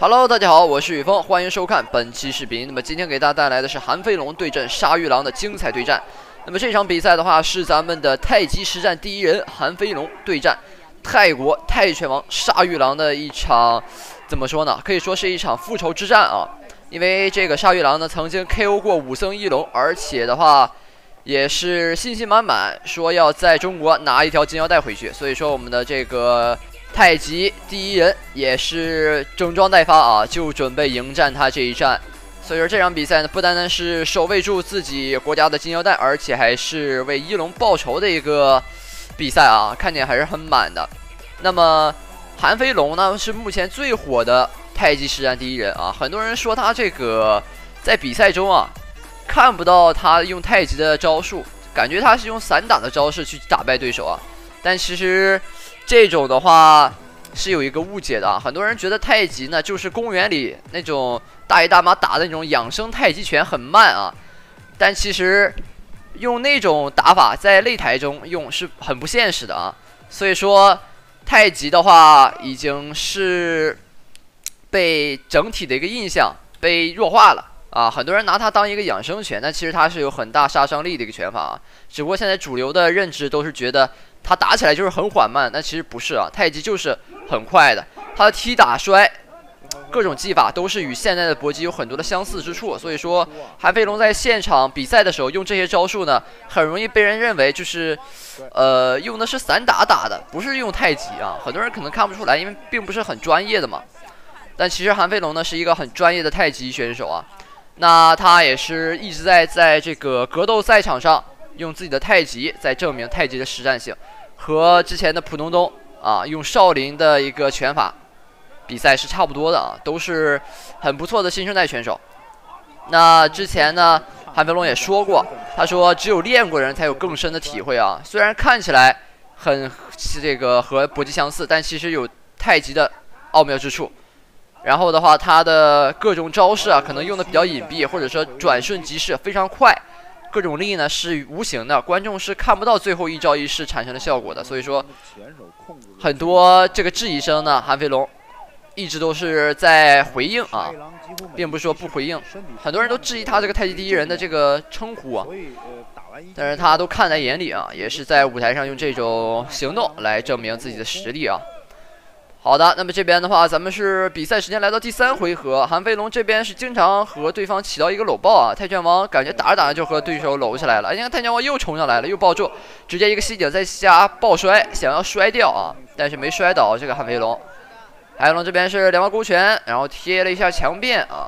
Hello， 大家好，我是雨峰，欢迎收看本期视频。那么今天给大家带来的是韩飞龙对阵鲨鱼狼的精彩对战。那么这场比赛的话是咱们的太极实战第一人韩飞龙对战泰国泰拳王鲨鱼狼的一场，怎么说呢？可以说是一场复仇之战啊。因为这个鲨鱼狼呢曾经 KO 过武僧一龙，而且的话也是信心满满，说要在中国拿一条金腰带回去。所以说我们的这个太极第一人也是整装待发啊，就准备迎战他这一战。所以说这场比赛呢，不单单是守卫住自己国家的金腰带，而且还是为一龙报仇的一个比赛啊，看点还是很满的。那么韩飞龙呢，是目前最火的太极实战第一人啊，很多人说他这个在比赛中啊，看不到他用太极的招数，感觉他是用散打的招式去打败对手啊，但其实这种的话是有一个误解的啊，很多人觉得太极呢就是公园里那种大爷大妈打的那种养生太极拳很慢啊，但其实用那种打法在擂台中用是很不现实的啊，所以说太极的话已经是被整体的一个印象被弱化了啊，很多人拿它当一个养生拳，但其实它是有很大杀伤力的一个拳法啊，只不过现在主流的认知都是觉得它打起来就是很缓慢，但其实不是啊，太极就是很快的，它的踢打摔各种技法都是与现在的搏击有很多的相似之处，所以说韩飞龙在现场比赛的时候用这些招数呢，很容易被人认为就是用的是散打打的，不是用太极啊，很多人可能看不出来，因为并不是很专业的嘛。但其实韩飞龙呢是一个很专业的太极选手啊，那他也是一直在这个格斗赛场上用自己的太极在证明太极的实战性，和之前的浦东东啊用少林的一个拳法比赛是差不多的啊，都是很不错的新生代选手。那之前呢，韩飞龙也说过，他说只有练过人才有更深的体会啊。虽然看起来很这个和搏击相似，但其实有太极的奥妙之处。然后的话，他的各种招式啊，可能用的比较隐蔽，或者说转瞬即逝，非常快。各种力呢是无形的，观众是看不到最后一招一式产生的效果的。所以说，很多这个质疑声呢，韩飞龙一直都是在回应啊，并不是说不回应。很多人都质疑他这个太极第一人的这个称呼啊，但是他都看在眼里啊，也是在舞台上用这种行动来证明自己的实力啊。好的，那么这边的话，咱们是比赛时间来到第3回合，韩飞龙这边是经常和对方起到一个搂抱啊，泰拳王感觉打着打着就和对手搂起来了，你看泰拳王又冲上来了，又抱住，直接一个膝顶再下抱摔，想要摔掉啊，但是没摔倒这个韩飞龙。韩飞龙这边是两毛勾拳，然后贴了一下墙边啊，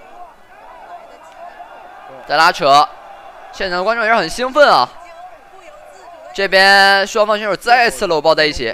再拉扯，现场的观众也是很兴奋啊。这边双方选手再次搂抱在一起，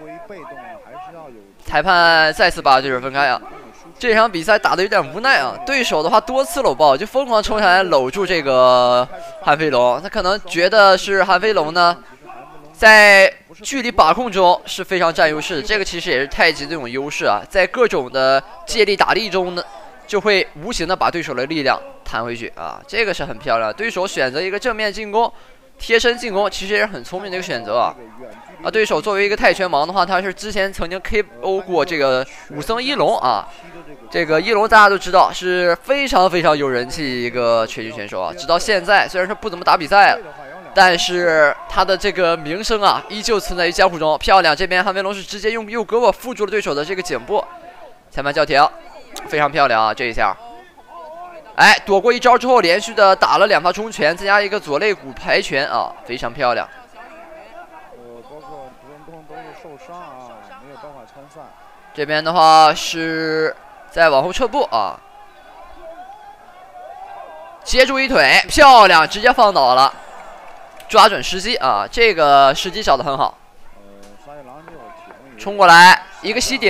裁判再次把对手分开啊。这场比赛打得有点无奈啊，对手的话多次搂抱，就疯狂冲上来搂住这个韩飞龙，他可能觉得是韩飞龙呢在距离把控中是非常占优势的，这个其实也是太极的这种优势啊，在各种的借力打力中呢，就会无形的把对手的力量弹回去啊，这个是很漂亮。对手选择一个正面进攻，贴身进攻，其实也是很聪明的一个选择啊。对手作为一个泰拳王的话，他是之前曾经 KO 过这个武僧一龙啊。这个一龙大家都知道是非常非常有人气一个拳击选手啊，直到现在虽然说不怎么打比赛了，但是他的这个名声啊依旧存在于江湖中。漂亮，这边韩飞龙是直接用右胳膊缚住了对手的这个颈部，裁判叫停，非常漂亮啊这一下。哎，躲过一招之后，连续的打了2发冲拳，再加一个左肋骨排拳啊，非常漂亮。 包括浦东东都是受伤啊，没有办法参赛。 这边的话是再往后撤步啊，接住一腿，漂亮，直接放倒了，抓准时机啊，这个时机找得很好。冲过来一个膝顶。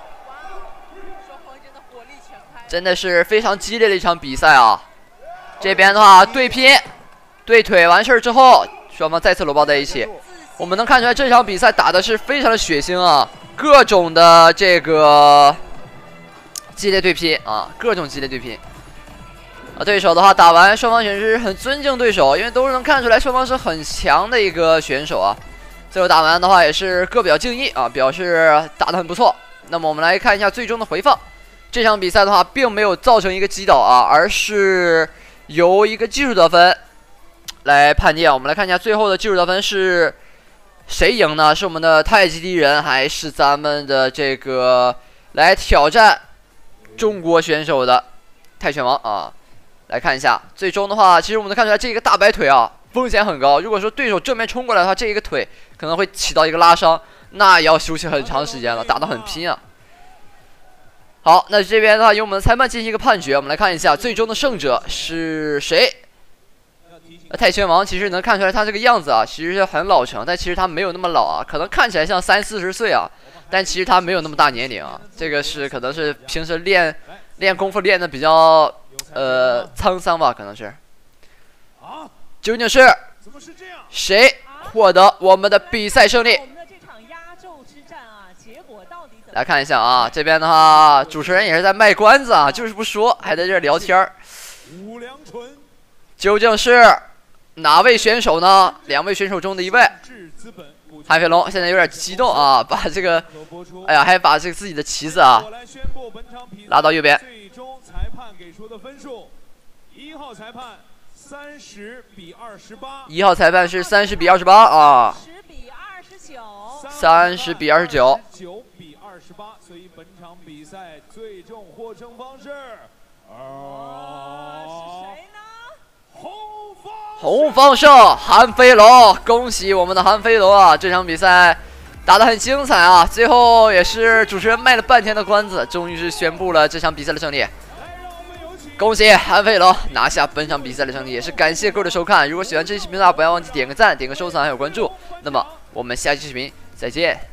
真的是非常激烈的一场比赛啊！这边的话对拼，对腿完事儿之后，双方再次搂抱在一起。我们能看出来这场比赛打的是非常的血腥啊，各种的这个激烈对拼啊，各种激烈对拼。对手的话打完，双方选手是很尊敬对手，因为都是能看出来双方是很强的一个选手啊。最后打完的话也是各表敬意啊，表示打得很不错。那么我们来看一下最终的回放。 这场比赛的话，并没有造成一个击倒啊，而是由一个技术得分来判定。我们来看一下最后的技术得分是谁赢呢？是我们的太极敌人，还是咱们的这个来挑战中国选手的泰拳王啊？来看一下，最终的话，其实我们能看出来这个大摆腿啊，风险很高。如果说对手正面冲过来的话，这一个腿可能会起到一个拉伤，那也要休息很长时间了，打得很拼啊。好，那这边的话由我们的裁判进行一个判决，我们来看一下最终的胜者是谁。泰拳王其实能看出来他这个样子啊，其实是很老成，但其实他没有那么老啊，可能看起来像30-40岁啊，但其实他没有那么大年龄啊。这个是可能是平时练功夫练的比较沧桑吧，可能是。究竟是谁获得我们的比赛胜利？来看一下啊，这边的话，主持人也是在卖关子啊，就是不说，还在这聊天儿。究竟是哪位选手呢？2位选手中的1位。韩飞龙现在有点激动啊，把这个，哎呀，还把这个自己的旗子啊拉到右边。 最终裁判给出的分数，1号裁判30比28。 1号裁判是30比28啊。30比29。 9比28，所以本场比赛最终获胜方式，是谁呢？ 红方胜，韩飞龙，恭喜我们的韩飞龙啊！这场比赛打得很精彩啊，最后也是主持人卖了半天的关子，终于是宣布了这场比赛的胜利。恭喜韩飞龙拿下本场比赛的胜利，也是感谢各位的收看。如果喜欢这期视频的话，不要忘记点个赞、点个收藏还有关注。那么我们下期视频再见。